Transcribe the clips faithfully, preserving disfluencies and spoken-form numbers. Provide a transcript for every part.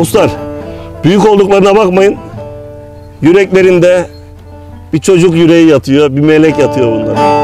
dostlar, büyük olduklarına bakmayın. Yüreklerinde bir çocuk yüreği yatıyor, bir melek yatıyor bunlar.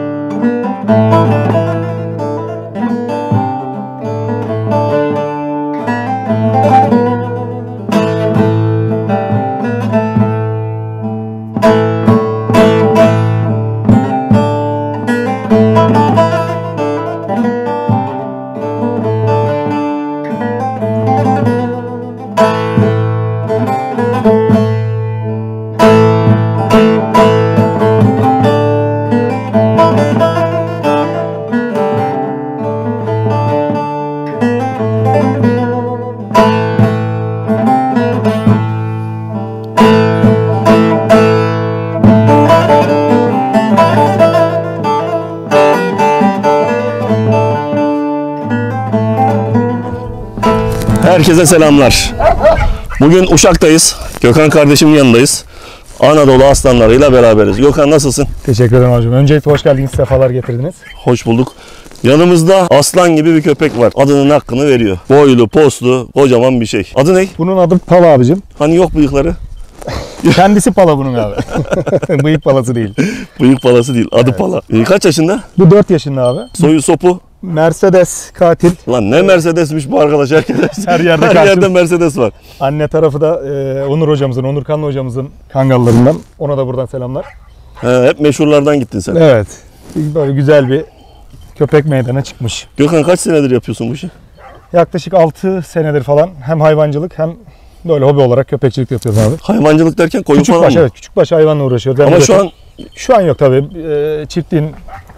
Herkese selamlar. Bugün Uşak'tayız. Gökhan kardeşimin yanındayız. Anadolu aslanlarıyla beraberiz. Gökhan nasılsın? Teşekkür ederim hocam. Öncelikle hoş geldiniz, sefalar getirdiniz. Hoş bulduk. Yanımızda aslan gibi bir köpek var. Adının hakkını veriyor. Boylu, poslu, kocaman bir şey. Adı ne? Bunun adı Pala abicim. Hani yok bıyıkları? Kendisi Pala bunun abi. Bıyık palası değil. Bıyık palası değil. Adı Evet. Pala. E, kaç yaşında? Bu dört yaşında abi. Soyu sopu. Mercedes katil. Lan ne Mercedes'miş bu arkadaş. Herkes. Her yerde Her karşı. yerde Mercedes var. Anne tarafı da e, Onur hocamızın, Onur Kanlı hocamızın kangallarından. Ona da buradan selamlar. He, hep meşhurlardan gittin sen. Evet. Böyle güzel bir köpek meydana çıkmış. Gökhan kaç senedir yapıyorsun bu işi? Yaklaşık altı senedir falan hem hayvancılık hem böyle hobi olarak köpekçilik yapıyoruz abi. Hayvancılık derken koyun Küçük falan baş, mı? evet, küçük baş hayvanla uğraşıyoruz. Ama Yani şu an Şu an yok tabii. E, çiftliğin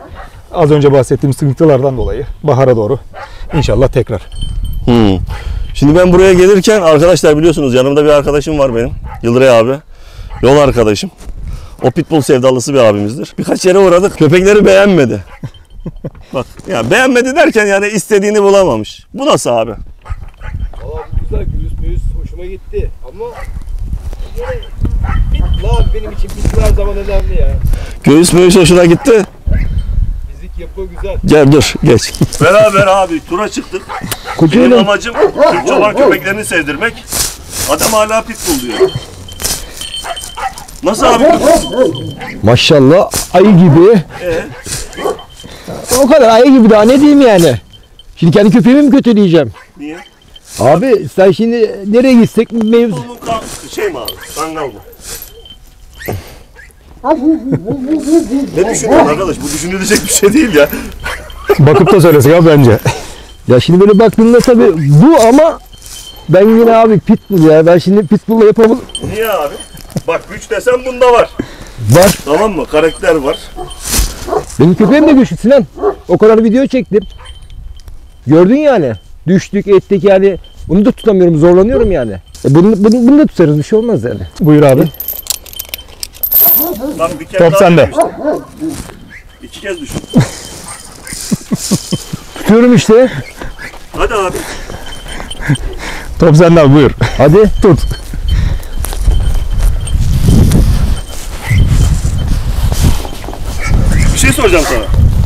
az önce bahsettiğim sıkıntılardan dolayı bahara doğru inşallah tekrar. Hmm. Şimdi ben buraya gelirken arkadaşlar biliyorsunuz yanımda bir arkadaşım var benim. Yıldıray abi. Yol arkadaşım. O pitbull sevdalısı bir abimizdir. Birkaç yere uğradık. Köpekleri beğenmedi. Bak ya beğenmedi derken yani istediğini bulamamış. Bu nasıl abi? Valla güzel, göğüs müğüs hoşuma gitti ama yine bit lan benim için bit her zaman önemli ya. Göğüs möğüs hoşuna gitti. Fizik yapı güzel. Gel dur geç. Beraber abi tura çıktık. Benim amacım Türk çoban köpeklerini sevdirmek. Adam hala pitbull diyor. Nasıl abi? Maşallah ayı gibi. Ee? O kadar ayı gibi, daha ne diyeyim yani. Şimdi kendi köpeğimi mi kötüleyeceğim? Niye? Abi sen şimdi nereye gitsek mevzu. Pitbull'un kan şey mi abi? Kangal mı? Ne düşünüyorsun arkadaş? Bu düşünülecek bir şey değil ya. Bakıp da söylesin abi bence. Ya şimdi böyle baktığında tabii bu, ama ben yine abi pitbull ya. Ben şimdi pitbull'la yapamam. Niye abi? Bak güç desen bunda var. Var. Tamam mı? Karakter var. Benim köpeğim de güçlü Sinan. O kadar video çektim. Gördün yani. Düştük ettik yani. Bunu da tutamıyorum, zorlanıyorum yani. E bunu, bunu, bunu da tutarız, bir şey olmaz yani. Buyur abi. Bak bir kere Top daha sende. demiştim. İki kez düşün. Tutuyorum işte. Hadi abi. Top sende abi, buyur. Hadi tut. Bir şey soracağım sana.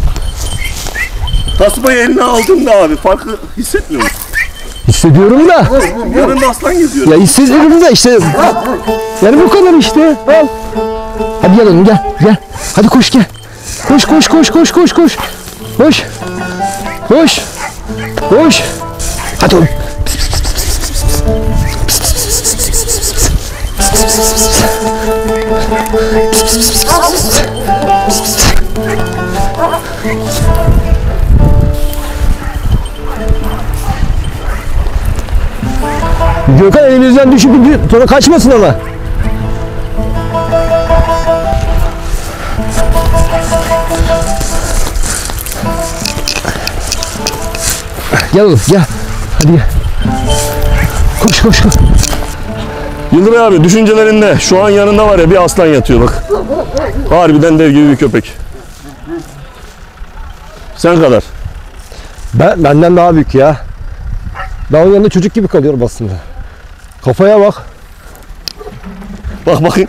Tasmayı eline aldığında abi farkı hissetmiyor musun? Hissediyorum da. Yanında aslan geziyor. Ya hissediyorum da işte. Yani bu kadar işte. Al. Hadi gel oğlum, gel. Gel. Hadi koş gel. Koş koş koş koş koş koş. Koş. Koş. Koş. Hadi oğlum. Gökhan elimizden düşüp sonra kaçmasın ama. Gel oğlum gel. Hadi gel. Koş koş koş. Yıldıray abi düşüncelerinde şu an yanında var ya bir aslan yatıyor bak. Harbiden dev gibi bir köpek. Sen kadar. Ben, benden daha büyük ya. Ben onun yanında çocuk gibi kalıyorum aslında. Kafaya bak. Bak bakayım.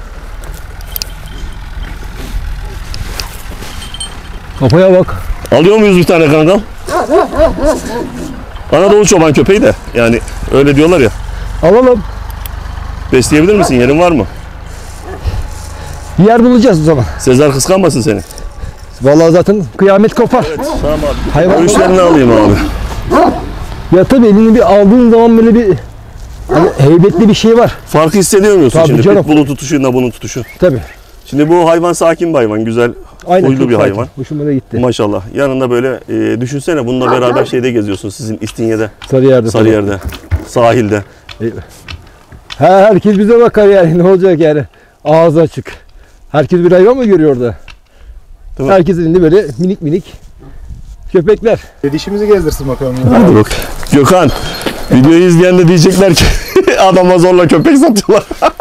Kafaya bak. Alıyor muyuz bir tane kangal? Anadolu çoban köpeği de yani öyle diyorlar ya. Alalım. Besleyebilir misin? Yerin var mı? Bir yer bulacağız o zaman. Sezar kıskanmasın seni. Vallahi zaten kıyamet kopar. Tamam abi. Hayvan- Görüşlerini alayım abi. Ya tabii elini bir aldığın zaman böyle bir hani heybetli bir şey var. Farkı hissediyor musun Tabii şimdi? canım. Pitbull'un tutuşuyla bunun tutuşu. Tabii. Şimdi bu hayvan sakin bir hayvan. Güzel, Aynen, huylu çok bir sakin. hayvan. Hoşuma da gitti. Maşallah. Yanında böyle e, düşünsene bununla beraber şeyde geziyorsun. Sizin İstinye'de, Sarıyer'de. falan. Sarıyer'de, sahilde. Ha, herkes bize bakar yani, ne olacak yani. Ağzı açık. Herkes bir hayvan mı görüyor orada? Değil mi? Herkesin elinde böyle minik minik köpekler. Dişimizi gezdirsin bakalım. Hadi bak. Gökhan, videoyu izleyen de diyecekler ki adama zorla köpek satıyorlar.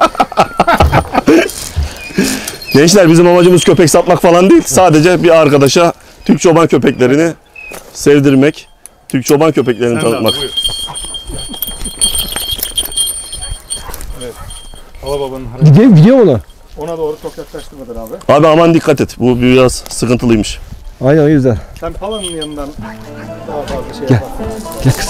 Gençler, bizim amacımız köpek satmak falan değil. Sadece bir arkadaşa Türk çoban köpeklerini sevdirmek, Türk çoban köpeklerini tanıtmak. Pala babanın hareketi. Gidiyor, gidiyor mu ona? Ona doğru çok yaklaştırmadın abi. Abi aman dikkat et. Bu biraz sıkıntılıymış. Aynen, o yüzden. Sen palanın yanından daha fazla şey Gel. yaparsın. Gel kızım.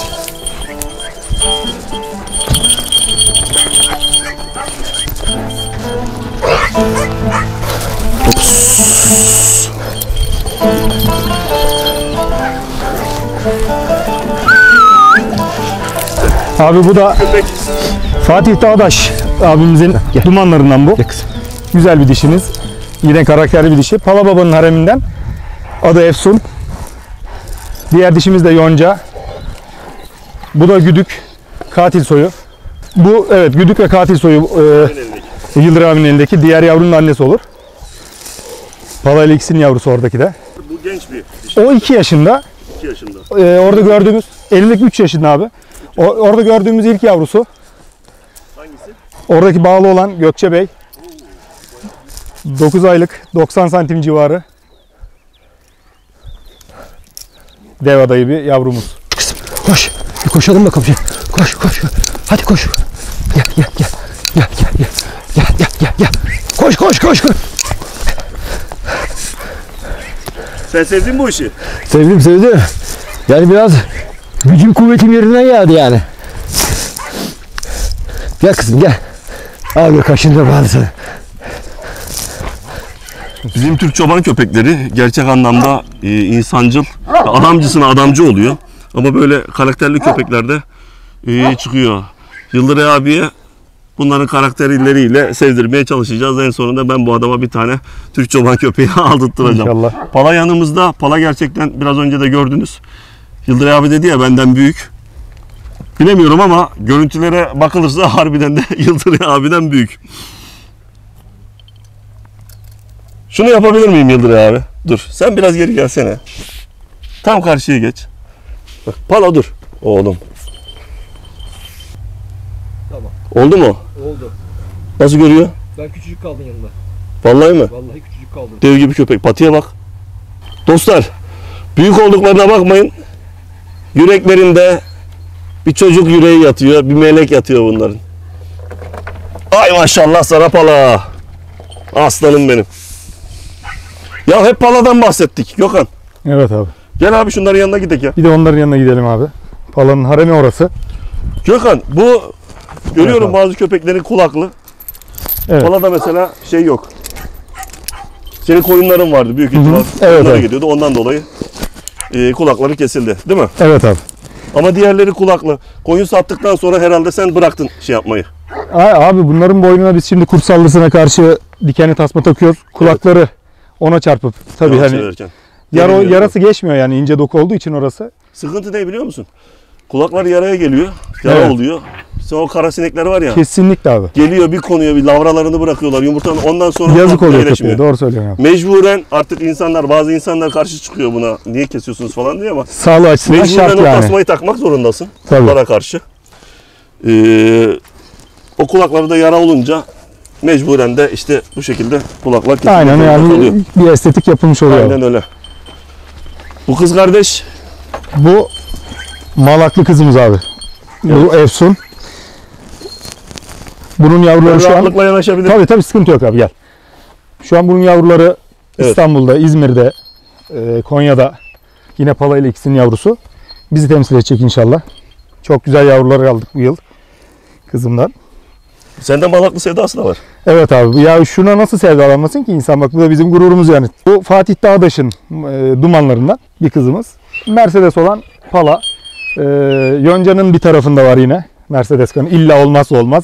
Abi bu da Köpek. Fatih Dağdaş abimizin dumanlarından bu. Gel kızım. Güzel bir dişimiz. Yine karakterli bir dişi. Pala babanın hareminden. Adı Efsun. Diğer dişimiz de Yonca. Bu da Güdük. Katil soyu. Bu evet Güdük ve katil soyu e, Yıldır abinin elindeki. Diğer yavrunun annesi olur. Pala ile ikisinin yavrusu oradaki de. Bu genç bir diş. O iki yaşında. iki yaşında. E, orada gördüğümüz elimdeki üç yaşında abi. O, orada gördüğümüz ilk yavrusu. Hangisi? Oradaki bağlı olan Gökçe Bey. dokuz aylık, doksan santim civarı. Dev adayı bir yavrumuz. Kızım koş. Bir koşalım bakalım. Koş koş. Hadi koş. Gel gel gel. Gel gel gel. Gel gel gel gel. Koş koş koş koş. Sen sevdin bu işi. Sevdim sevdim. Yani biraz gücüm kuvvetim yerinden geldi yani. Gel kızım gel. Al kaşındır bana sana. Bizim Türk çoban köpekleri gerçek anlamda e, insancıl, adamcısına adamcı oluyor. Ama böyle karakterli köpeklerde e, çıkıyor. Yıldıray abiye bunların karakterleriyle sevdirmeye çalışacağız. En sonunda ben bu adama bir tane Türk çoban köpeği aldırtıracağım. İnşallah. Pala yanımızda. Pala gerçekten biraz önce de gördünüz. Yıldıray abi dedi ya benden büyük. Bilemiyorum ama görüntülere bakılırsa harbiden de Yıldıray abiden büyük. Şunu yapabilir miyim Yıldıray abi? Dur. Sen biraz geri gelsene. Tam karşıya geç. Bak, Pala dur. Oğlum. Tamam. Oldu mu? Oldu. Nasıl görüyor? Ben küçücük kaldım yanında. Vallahi mi? Vallahi küçücük kaldım. Dev gibi köpek. Patiye bak. Dostlar, büyük olduklarına bakmayın. Yüreklerinde bir çocuk yüreği yatıyor, bir melek yatıyor bunların. Ay maşallah sana Pala. Aslanım benim. Ya hep Pala'dan bahsettik Gökhan. Evet abi. Gel abi şunların yanına gidelim ya. Bir de onların yanına gidelim abi. Pala'nın haremi orası. Gökhan bu görüyorum Evet abi. bazı köpeklerin kulaklı. Evet. Pala'da mesela şey yok. Senin koyunların vardı büyük ihtimal. Evet, Onlara evet. gidiyordu ondan dolayı e, kulakları kesildi değil mi? Evet abi. Ama diğerleri kulaklı. Koyun sattıktan sonra herhalde sen bıraktın şey yapmayı. Ay, abi bunların boynuna biz şimdi kurt saldırısına karşı dikenli tasma takıyoruz. Kulakları ona çarpıp tabii Yalan hani söylerken. yara, Gelmiyor. yarası geçmiyor yani ince doku olduğu için orası. Sıkıntı ne biliyor musun? Kulaklar yaraya geliyor. Yara Evet. oluyor. Sonra o kara sinekler var ya. Kesinlikle abi. Geliyor bir konuyor bir lavralarını bırakıyorlar yumurtanın ondan sonra Yazık kulakla oluyor iyileşmiyor. köpeğe. Doğru söylüyorsun abi. Mecburen artık insanlar bazı insanlar karşı çıkıyor buna. Niye kesiyorsunuz falan diye ama Sağlığı açısından mecburen şart o yani. tasmayı takmak zorundasın. Tabii. Kulaklara karşı. Ee, o kulaklarda yara olunca mecburen de işte bu şekilde kulaklar kesilmek Aynen zorunda yani kalıyor. bir estetik yapılmış oluyor. Aynen öyle. Bu kız kardeş Bu malaklı kızımız abi. Bu Efsun. Bunun yavruları şu an... rahatlıkla yanaşabilir. Tabii tabii sıkıntı yok abi gel. Şu an bunun yavruları Evet. İstanbul'da, İzmir'de, e, Konya'da yine Pala ile ikisinin yavrusu. Bizi temsil edecek inşallah. Çok güzel yavrular aldık bu yıl. kızımdan. Sende malaklı sevdası da var. Evet abi. Ya şuna nasıl sevdalanmasın ki insan? Bak bu da bizim gururumuz yani. Bu Fatih Dağdaş'ın e, dumanlarından bir kızımız. Mercedes olan Pala. E, Yonca'nın bir tarafında var yine. Mercedes kanı. İlla olmazsa olmaz.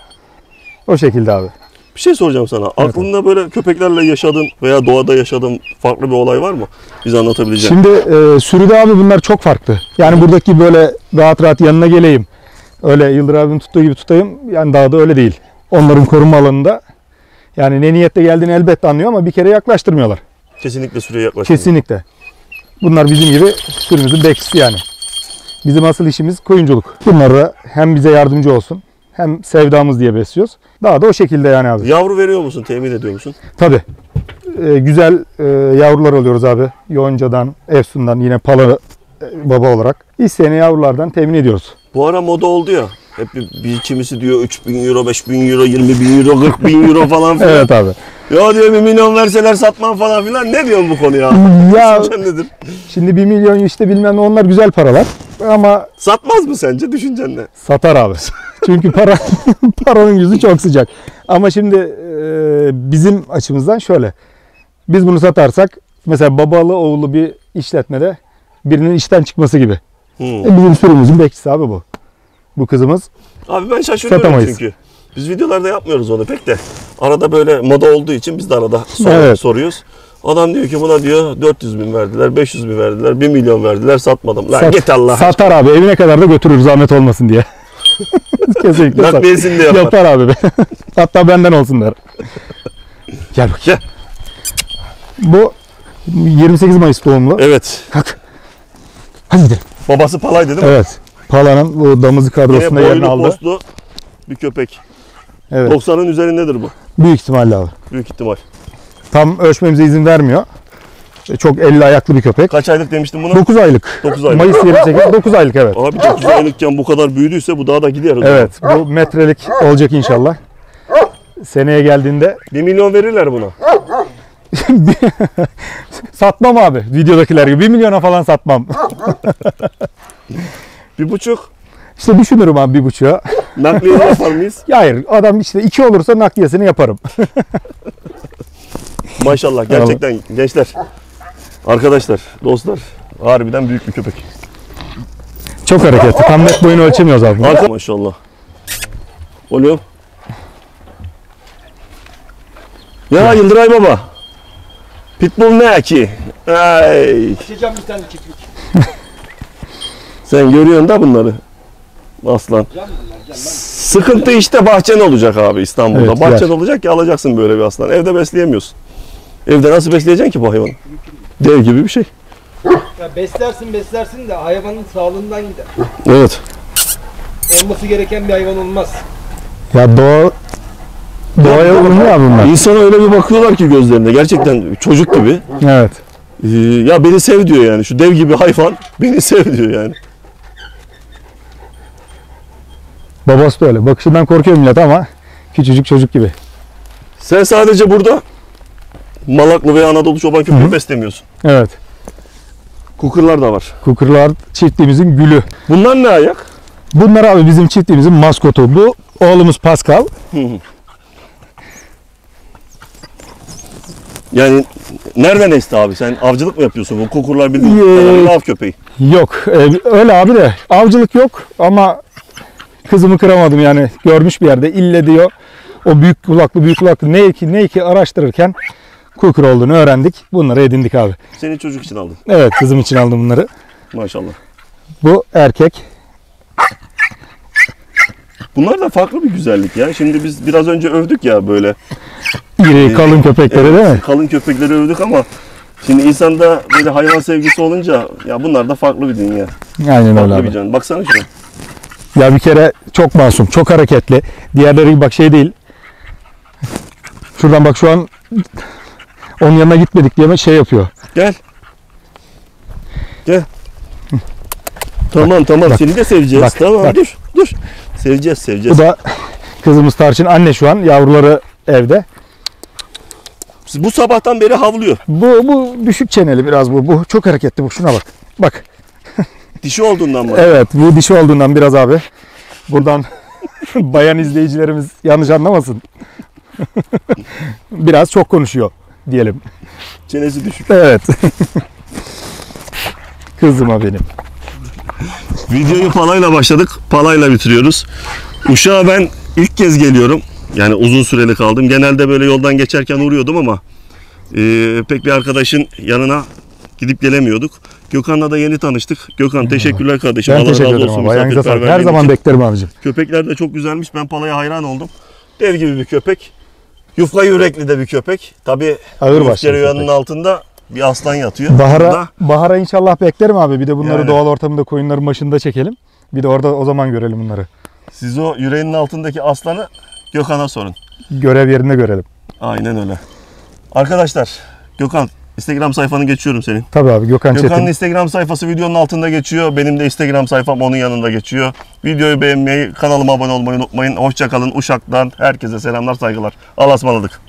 O şekilde abi. Bir şey soracağım sana. Aklında böyle köpeklerle yaşadığın veya doğada yaşadığın farklı bir olay var mı? Bize anlatabileceğin. Şimdi e, sürüde abi bunlar çok farklı. Yani buradaki böyle rahat rahat yanına geleyim. Öyle Yıldır abinin tuttuğu gibi tutayım. Yani dağda öyle değil. Onların korunma alanında. Yani ne niyetle geldiğini elbette anlıyor ama bir kere yaklaştırmıyorlar. Kesinlikle süreye yaklaşmıyor. Kesinlikle. Bunlar bizim gibi sürümüzün bekçisi yani. Bizim asıl işimiz koyunculuk. Bunlar da hem bize yardımcı olsun hem sevdamız diye besliyoruz. Daha da o şekilde yani abi. Yavru veriyor musun? Temin ediyor musun? Tabii. Ee, güzel e, yavrular alıyoruz abi. Yonca'dan, Efsun'dan yine Pala e, baba olarak. İsteyene yavrulardan temin ediyoruz. Bu ara moda oldu ya. Hep bir, bir kimisi diyor üç bin euro, beş bin euro, yirmi bin euro, kırk bin euro falan filan. Evet abi. Ya diyor bir milyon verseler satmam falan filan. Ne diyorsun bu konuya? Ya Düşüncen nedir? şimdi bir milyon işte bilmem ne onlar güzel paralar. Ama Satmaz mı sence? Düşüncen ne? satar abi. Çünkü para paranın yüzü çok sıcak. Ama şimdi e, bizim açımızdan şöyle. Biz bunu satarsak mesela babalı oğlu bir işletmede birinin işten çıkması gibi. Hmm. E, bizim sürümüzün bekçisi abi bu. Bu kızımız. Abi ben şaşırıyorum Satamayız. çünkü. Biz videolarda yapmıyoruz onu pek de. Arada böyle moda olduğu için biz de arada sor- Evet. soruyoruz. Adam diyor ki buna diyor dört yüz bin verdiler, beş yüz bin verdiler, bir milyon verdiler satmadım. Lan Sat- git Allah. Satar abi evine kadar da götürür zahmet olmasın diye. Kesinlikle sat- Nakliyesini de yapar. yapar abi. Hatta benden olsun der. Gel bak. Gel. Bu yirmi sekiz Mayıs doğumlu. Evet. Kalk. Hadi gidelim. Babası Palay'dı değil mi? Evet. Pala'nın bu damızı kadrosunda Yine yerini boylu aldı. postlu bir köpek. Evet. doksanın üzerindedir bu. Büyük ihtimalle abi. Büyük ihtimal. Tam ölçmemize izin vermiyor. E, Çok elli ayaklı bir köpek. Kaç aylık demiştim buna? dokuz aylık. dokuz aylık. Mayıs yirmi sekiz dokuz aylık evet. Abi dokuz aylıkken bu kadar büyüdüyse bu daha da gider. o zaman. Evet. Bu metrelik olacak inşallah. Seneye geldiğinde bir milyon verirler buna. satmam abi. Videodakiler gibi. bir milyona falan satmam. Bir buçuk. İşte düşünürüm abi bir buçuğa. Nakliye yapar mıyız? Ya hayır adam işte iki olursa nakliyesini yaparım. Maşallah gerçekten gençler. Arkadaşlar, dostlar. Harbiden büyük bir köpek. Çok hareketli. Tam net boyunu ölçemiyoruz abi. Arka maşallah. Oluyor. Ya Yıldıray baba. Pitbull ne ki? Ay. Açacağım bir tane çiftlik. Sen görüyorsun da bunları. Aslan. Can bunlar, can. Ben Sıkıntı işte bahçen olacak abi İstanbul'da. Evet, bahçen yer. olacak ki alacaksın böyle bir aslan. Evde besleyemiyorsun. Evde nasıl besleyeceksin ki bu hayvanı? Dev gibi bir şey. Ya beslersin beslersin de hayvanın sağlığından gider. Evet. Olması gereken bir hayvan olmaz. Ya doğa doğaya uyumlu ya bunlar. İnsana öyle bir bakıyorlar ki gözlerine. Gerçekten çocuk gibi. Evet. Ee, ya beni sev diyor yani. Şu dev gibi hayvan beni sev diyor yani. Babası da öyle. Bakışından korkuyor millet ama küçücük çocuk gibi. Sen sadece burada Malaklı veya Anadolu çoban köpeği beslemiyorsun. Evet. Kukurlar da var. Kukurlar çiftliğimizin gülü. Bunlar ne ayak? Bunlar abi bizim çiftliğimizin maskotu. Bu oğlumuz Pascal. Yani nereden esti abi? Sen avcılık mı yapıyorsun? Bu kukurlar bildiğin Ee, kadarıyla av köpeği. Yok. e, öyle abi de avcılık yok ama kızımı kıramadım yani. Görmüş bir yerde ille diyor. O büyük kulaklı büyük kulaklı ne ki ne ki araştırırken kukur olduğunu öğrendik. Bunları edindik abi. Seni çocuk için aldım. Evet kızım için aldım bunları. Maşallah. Bu erkek. Bunlar da farklı bir güzellik ya. Şimdi biz biraz önce övdük ya böyle. İri kalın köpekleri değil mi? Kalın köpekleri övdük ama şimdi insanda böyle hayvan sevgisi olunca ya bunlar da farklı bir dünya. Aynen öyle Farklı abi. bir can. Baksana şuna. Ya bir kere çok masum, çok hareketli. Diğerleri gibi bak şey değil. Şuradan bak şu an onun yanına gitmedik diye şey yapıyor. Gel. Gel. Tamam tamam bak. seni de seveceğiz. Bak, tamam bak. dur dur. Seveceğiz seveceğiz. Bu da kızımız Tarçın. Anne şu an yavruları evde. Bu sabahtan beri havlıyor. Bu bu düşük çeneli biraz bu. Bu çok hareketli bu. Şuna bak. Bak. Dişi olduğundan mı? Evet bu dişi olduğundan biraz abi. Buradan Bayan izleyicilerimiz yanlış anlamasın. Biraz çok konuşuyor diyelim. Çenesi düşük. Evet. Kızıma benim. Videoyu palayla başladık. Palayla bitiriyoruz. Uşak'a ben ilk kez geliyorum. Yani uzun süreli kaldım. Genelde böyle yoldan geçerken uğruyordum ama e, pek bir arkadaşın yanına gidip gelemiyorduk. Gökhan'la da yeni tanıştık. Gökhan teşekkürler kardeşim. Ben Allah teşekkür razı ederim olsun. abi. Ayağınıza sağlık. Her misafirperverliğin zaman için. beklerim abicim. Köpekler de çok güzelmiş. Ben palaya hayran oldum. Dev gibi bir köpek. Yufka yürekli de bir köpek. Tabii Ağır bu başlı bir rüyanın köpek. altında bir aslan yatıyor. Bahara, Burada bahara inşallah beklerim abi. Bir de bunları Yani. doğal ortamında koyunların başında çekelim. Bir de orada o zaman görelim bunları. siz o yüreğinin altındaki aslanı Gökhan'a sorun. Görev yerinde görelim. Aynen öyle. Arkadaşlar Gökhan Instagram sayfanı geçiyorum senin. Tabii abi Gökhan Gökhan'ın Çetin. Instagram sayfası videonun altında geçiyor. Benim de Instagram sayfam onun yanında geçiyor. Videoyu beğenmeyi, kanalıma abone olmayı unutmayın. Hoşça kalın. Uşak'tan herkese selamlar, saygılar. Allah'a ısmarladık.